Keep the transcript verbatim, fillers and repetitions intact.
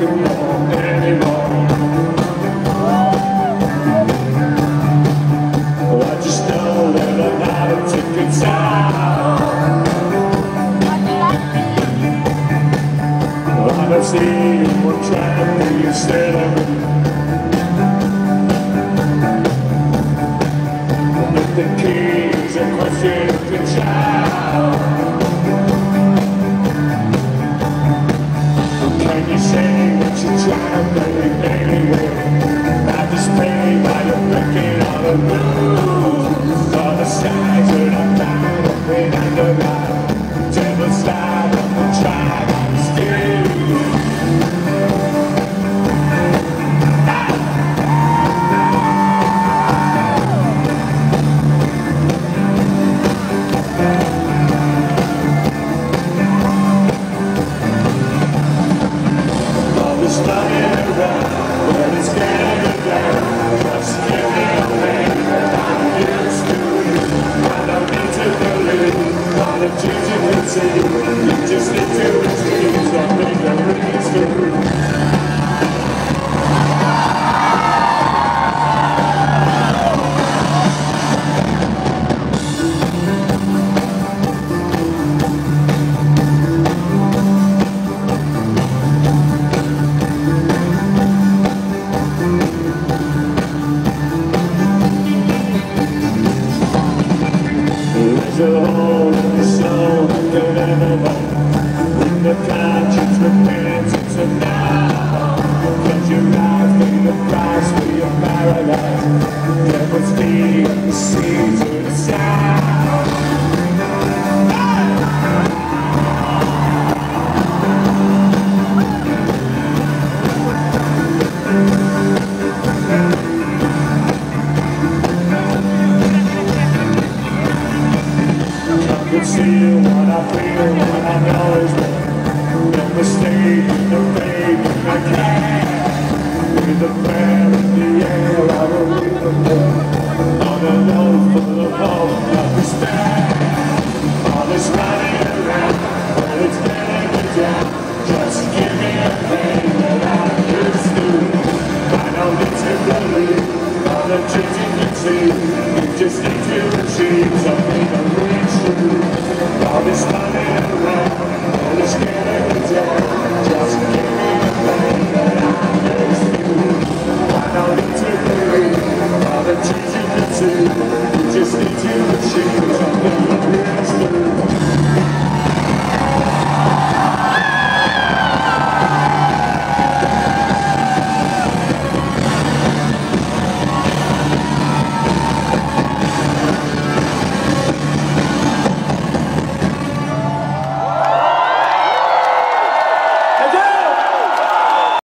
can walk anymore. Well, I just know that I'm not a ticket out. Well, I don't see what trying to be instead of me. If the key's a question of the child, can you say what you're trying to make anyway? I just pay by your breaking all the rules. All the signs that I'm bound up in underground. Devil style of the tribe I'm still. All this money